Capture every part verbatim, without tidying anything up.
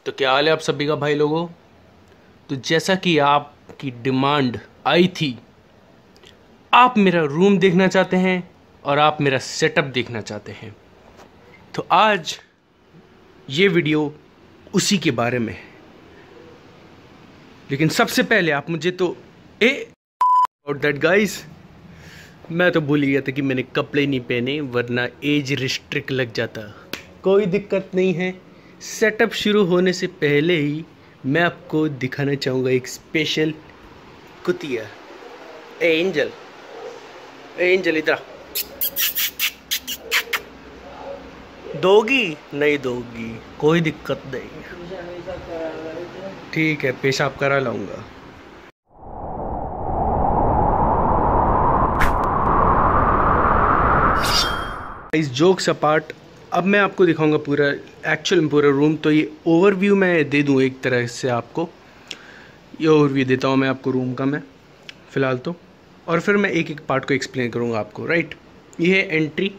तो क्या हाल है आप सभी का भाई लोगों। तो जैसा कि आपकी डिमांड आई थी, आप मेरा रूम देखना चाहते हैं और आप मेरा सेटअप देखना चाहते हैं, तो आज ये वीडियो उसी के बारे में है। लेकिन सबसे पहले आप मुझे तो ए और दैट गाइस, मैं तो भूल गया था कि मैंने कपड़े नहीं पहने, वरना एज रिस्ट्रिक्ट लग जाता। कोई दिक्कत नहीं है। सेटअप शुरू होने से पहले ही मैं आपको दिखाना चाहूँगा एक स्पेशल कुतिया। ए एंजल, ए एंजल इधर दोगी? नहीं दोगी, कोई दिक्कत नहीं, ठीक है, पेशाब करा लाऊंगा। इस जोक्स अपार्ट, अब मैं आपको दिखाऊंगा पूरा एक्चुअल में पूरा रूम। तो ये ओवरव्यू मैं दे दूँ एक तरह से आपको, ये ओवरव्यू देता हूँ मैं आपको रूम का मैं फ़िलहाल तो, और फिर मैं एक एक पार्ट को एक्सप्लेन करूँगा आपको। राइट, ये है एंट्री।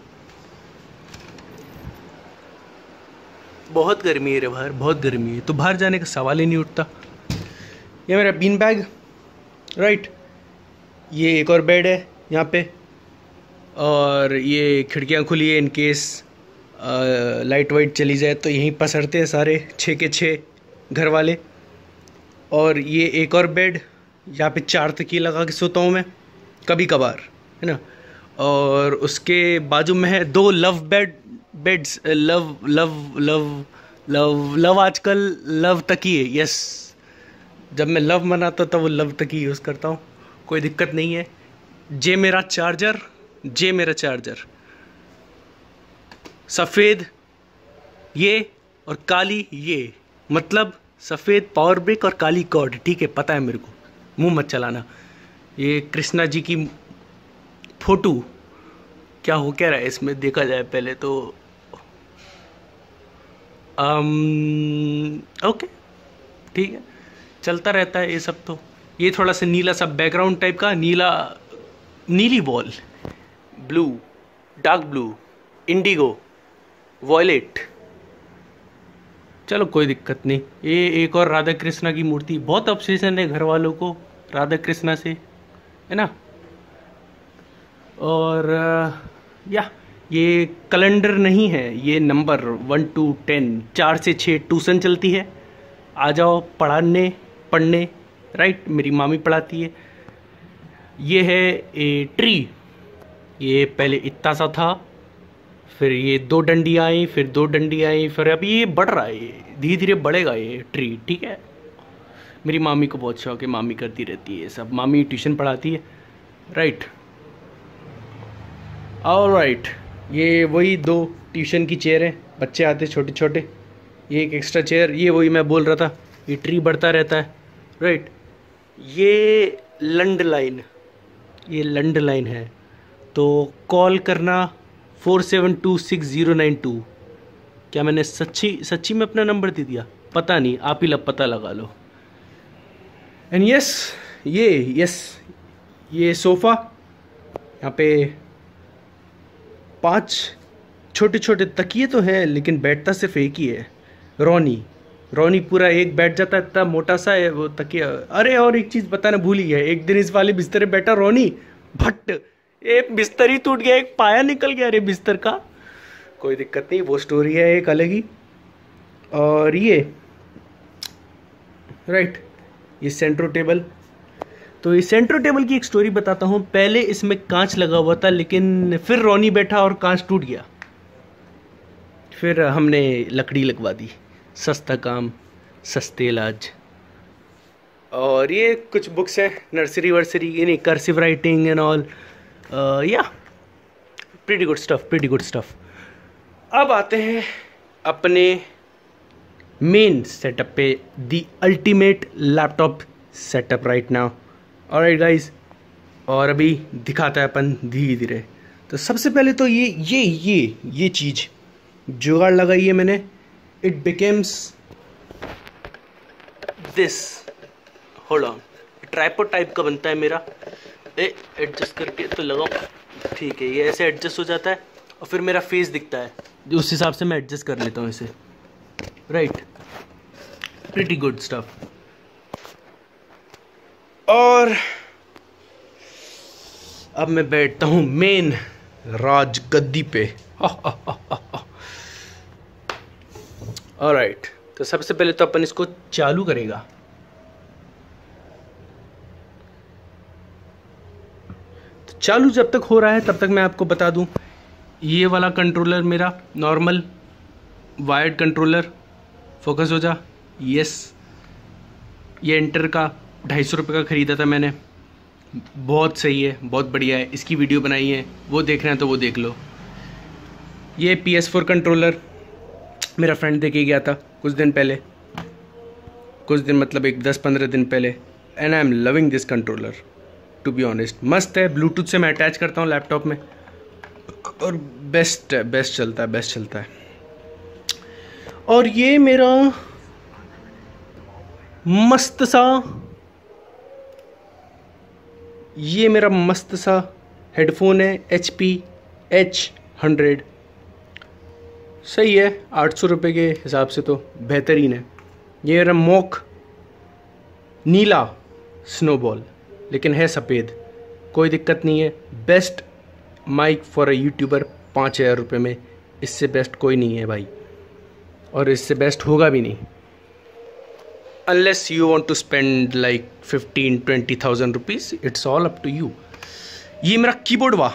बहुत गर्मी है रे बाहर, बहुत गर्मी है, तो बाहर जाने का सवाल ही नहीं उठता। ये मेरा बीन बैग। राइट, ये एक और बेड है यहाँ पे, और ये खिड़कियाँ खुली है इन केस लाइट वाइट चली जाए तो यहीं पसरते हैं सारे छः के छः घर वाले। और ये एक और बेड, यहाँ पे चार तकिए लगा के सोता हूँ मैं कभी कभार, है ना। और उसके बाजू में है दो love bed beds love love love love love आजकल लव तकिए। यस, जब मैं लव मनाता था वो लव तकिए यूज़ करता हूँ, कोई दिक्कत नहीं है। जे मेरा चार्जर, जे मेरा चार्जर सफ़ेद ये और काली ये, मतलब सफ़ेद पावर ब्रिक और काली कॉर्ड, ठीक है, पता है मेरे को, मुंह मत चलाना। ये कृष्णा जी की फ़ोटो, क्या हो क्या रहा है इसमें देखा जाए पहले तो। आम, ओके ठीक है, चलता रहता है ये सब। तो ये थोड़ा सा नीला सा बैकग्राउंड टाइप का, नीला नीली wall, blue, dark blue, indigo, violet, चलो कोई दिक्कत नहीं। ये एक और राधा कृष्णा की मूर्ति, बहुत ऑब्सेशन है घर वालों को राधा कृष्णा से, है ना। और या ये कैलेंडर नहीं है, ये नंबर वन टू टेन, चार से छः ट्यूशन चलती है, आ जाओ पढ़ाने पढ़ने। राइट, मेरी मामी पढ़ाती है। ये है ए ट्री, ये पहले इतना सा था, फिर ये दो डंडी आई, फिर दो डंडी आई, फिर अभी ये बढ़ रहा है, ये धीरे धीरे बढ़ेगा ये ट्री, ठीक है। मेरी मामी को बहुत शौक है, मामी करती रहती है ये सब, मामी ट्यूशन पढ़ाती है। राइट, ऑल राइट, ये वही दो ट्यूशन की चेयर है, बच्चे आते छोटे छोटे, ये एक एक्स्ट्रा चेयर, ये वही मैं बोल रहा था, ये ट्री बढ़ता रहता है। राइट, ये लैंड लाइन, ये लैंड लाइन है, तो कॉल करना four seven two six zero nine two. क्या मैंने सच्ची सच्ची में अपना नंबर दे दिया? पता नहीं, आप ही लब पता लगा लो। एंड यस, ये यस ये सोफ़ा, यहाँ पे पांच छोटे छोटे तकिए तो हैं, लेकिन बैठता सिर्फ एक ही है, रोनी। रोनी पूरा एक बैठ जाता है, इतना मोटा सा है वो तकिया। अरे और एक चीज़ बताना भूल ही है, एक दिन इस वाले बिस्तर पे बैठा रोनी, भट्ट, एक बिस्तर ही टूट गया, एक पाया निकल गया रे बिस्तर का। कोई दिक्कत नहीं, वो स्टोरी है एक अलग ही। और ये राइट, ये सेंट्रो टेबल। तो ये सेंट्रो टेबल की एक स्टोरी बताता हूँ। पहले इसमें कांच लगा हुआ था, लेकिन फिर रोनी बैठा और कांच टूट गया, फिर हमने लकड़ी लगवा दी। सस्ता काम सस्ते इलाज। और ये कुछ बुक्स हैं, नर्सरी वर्सरी, यानी कर्सिव राइटिंग एंड ऑल, या pretty good stuff, pretty good stuff. अब आते हैं अपने मेन सेटअप पे, the ultimate laptop setup right now. Alright guys, और अभी दिखाता है अपन धीरे धीरे। तो सबसे पहले तो ये ये ये ये चीज़ जुगाड़ लगाई है मैंने, it becomes this, hold on, tripod type का बनता है मेरा। ए एडजस्ट करके तो लगाओ, ठीक है, ये ऐसे एडजस्ट हो जाता है और फिर मेरा फेस दिखता है, उस हिसाब से मैं एडजस्ट कर लेता हूँ इसे। Right, pretty good stuff. और अब मैं बैठता हूं मेन राज गद्दी पे। ऑलराइट, तो सबसे पहले तो अपन इसको चालू करेगा। तो चालू जब तक हो रहा है तब तक मैं आपको बता दूं, ये वाला कंट्रोलर मेरा नॉर्मल वायर्ड कंट्रोलर, फोकस हो जा, यस। ये एंटर का ढाई सौ रुपये का ख़रीदा था मैंने, बहुत सही है, बहुत बढ़िया है। इसकी वीडियो बनाई है, वो देख रहे हैं तो वो देख लो। ये पी एस फोर कंट्रोलर मेरा फ्रेंड दे के गया था कुछ दिन पहले, कुछ दिन मतलब एक दस पंद्रह दिन पहले, and I am loving this controller to be honest. मस्त है, ब्लूटूथ से मैं अटैच करता हूँ लैपटॉप में और बेस्ट है, बेस्ट चलता है, बेस्ट चलता है। और ये मेरा मस्त सा ये मेरा मस्त सा हेडफोन है, एच पी एच हंड्रेड। सही है, आठ सौ रुपये के हिसाब से तो बेहतरीन है। ये मेरा मॉक नीला स्नोबॉल, लेकिन है सफ़ेद, कोई दिक्कत नहीं है। Best mic for a YouTuber, पाँच हज़ार रुपये में, इससे बेस्ट कोई नहीं है भाई, और इससे बेस्ट होगा भी नहीं, unless you want to spend like fifteen twenty thousand rupees, it's all up to you। ये मेरा कीबोर्ड वाह,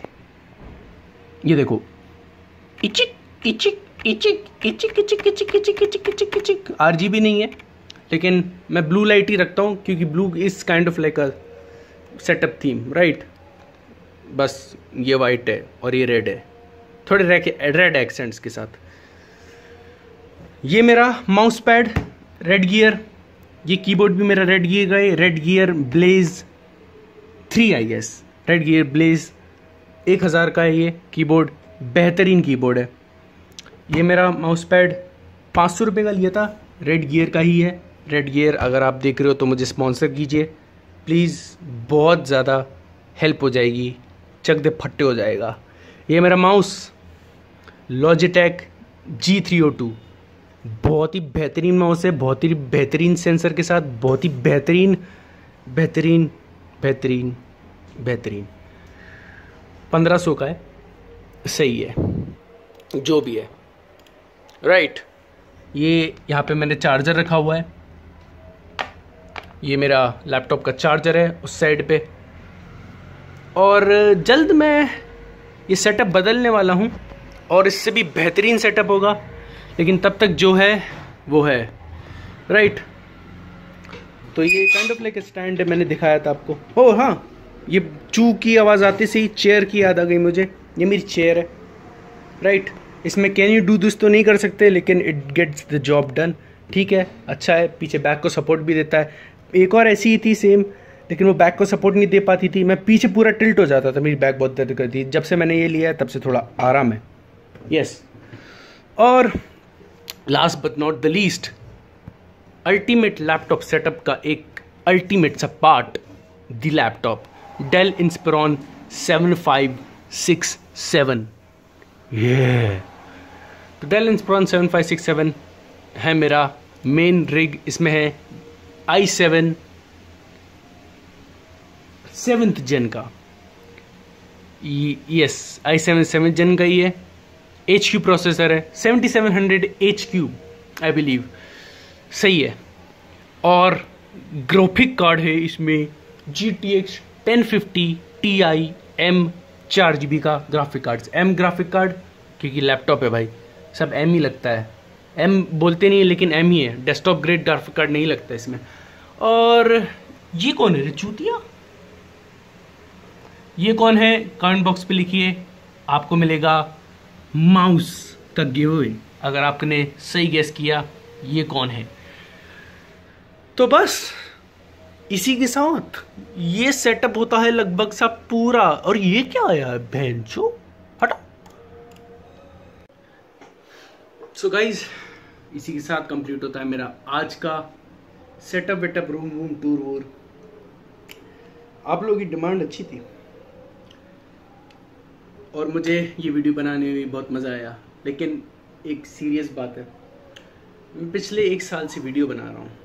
ये देखो, इचिक इचिक इचिक इचिक इचिक इचिक इचिक इचिक इचिक इचिक। आरजीबी नहीं है, लेकिन मैं ब्लू लाइट ही रखता हूँ क्योंकि blue is kind of like a setup theme, right. बस ये वाइट है और ये रेड है, थोड़े रेड एक्सेंट्स के साथ। ये मेरा माउस पैड रेड गियर, ये कीबोर्ड भी मेरा रेड गियर का है, Redgear Blaze three I guess, Redgear Blaze, एक हज़ार का है ये कीबोर्ड, बेहतरीन कीबोर्ड है। ये मेरा माउस पैड पाँच सौ रुपये का लिया था, रेड गियर का ही है। रेड गियर अगर आप देख रहे हो तो मुझे स्पॉन्सर कीजिए प्लीज़, बहुत ज़्यादा हेल्प हो जाएगी, चक दे फट्टे हो जाएगा। ये मेरा mouse Logitech G three O two, बहुत ही बेहतरीन माउस है, बहुत ही बेहतरीन सेंसर के साथ, बहुत ही बेहतरीन बेहतरीन बेहतरीन बेहतरीन। पंद्रह सौ का है, सही है जो भी है, राइट। ये यहाँ पे मैंने चार्जर रखा हुआ है, ये मेरा लैपटॉप का चार्जर है उस साइड पे। और जल्द मैं ये सेटअप बदलने वाला हूँ और इससे भी बेहतरीन सेटअप होगा, लेकिन तब तक जो है वो है, राइट। तो ये काइंड ऑफ लाइक स्टैंड मैंने दिखाया था आपको। ओ हाँ, ये चू की आवाज़ आती से ही चेयर की याद आ गई मुझे, ये मेरी चेयर है, राइट। इसमें कैन यू डू दिस तो नहीं कर सकते, लेकिन it gets the job done, ठीक है, अच्छा है। पीछे बैक को सपोर्ट भी देता है। एक और ऐसी ही थी सेम, लेकिन वो बैक को सपोर्ट नहीं दे पाती थी, मैं पीछे पूरा टिल्ट हो जाता था, मेरी बैक बहुत दर्द करती थी। जब से मैंने ये लिया है तब से थोड़ा आराम है, यस। और last but not the least, ultimate laptop setup का एक अल्टीमेट सा part, the laptop Dell Inspiron seven five six seven. ये तो Dell Inspiron seven five six seven है मेरा मेन रिग। इसमें है आई सेवन सेवन्थ जेन का, yes I seven seventh gen का ही है। एच क्यू प्रोसेसर है, seventy seven hundred H Q I believe, सही है। और ग्राफिक कार्ड है इसमें G T X ten fifty T I M, चार जी बी का graphic card. M graphic card क्योंकि लैपटॉप है भाई, सब एम ही लगता है, एम बोलते नहीं लेकिन एम ही है, डेस्कटॉप ग्रेड ग्राफिक कार्ड नहीं लगता इसमें। और ये कौन है रे चूतिया, ये कौन है कमेंट बॉक्स पे लिखिए, आपको मिलेगा माउस का गिवअवे अगर आपने सही गेस किया ये कौन है। तो बस इसी के साथ ये सेटअप होता है लगभग सा पूरा। और ये क्या आया है भैंचो, हटा। सो गाइज, इसी के साथ कंप्लीट होता है मेरा आज का सेटअप वेटअप रूम वूम टूर वूर। आप लोगों की डिमांड अच्छी थी और मुझे ये वीडियो बनाने में भी बहुत मज़ा आया, लेकिन एक सीरियस बात है, मैं पिछले एक साल से वीडियो बना रहा हूँ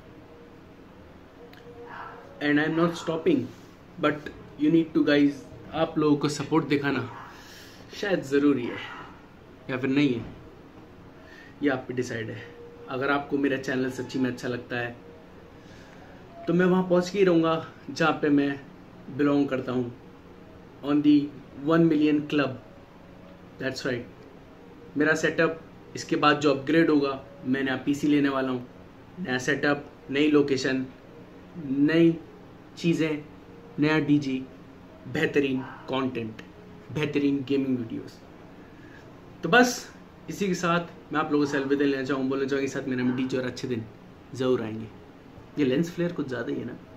and I am not stopping, but you need to guys, आप लोगों को सपोर्ट दिखाना शायद ज़रूरी है या फिर नहीं है, ये आप पे डिसाइड है। अगर आपको मेरा चैनल सच्ची में अच्छा लगता है तो मैं वहाँ पहुँच के ही रहूँगा जहाँ पे मैं बिलोंग करता हूँ, on the one million club. That's right. मेरा सेटअप इसके बाद जो अपग्रेड होगा, मैं नया पीसी लेने वाला हूँ, नया सेटअप, नई लोकेशन, नई चीज़ें, नया डीजी, बेहतरीन कंटेंट, बेहतरीन गेमिंग वीडियोस। तो बस इसी के साथ मैं आप लोगों से अलविदा लेना चाहूँ, बोलना चाहूँगी साथ मेरा डीजे और अच्छे दिन ज़रूर आएंगे। ये लेंस फ्लेयर कुछ ज़्यादा ही है ना।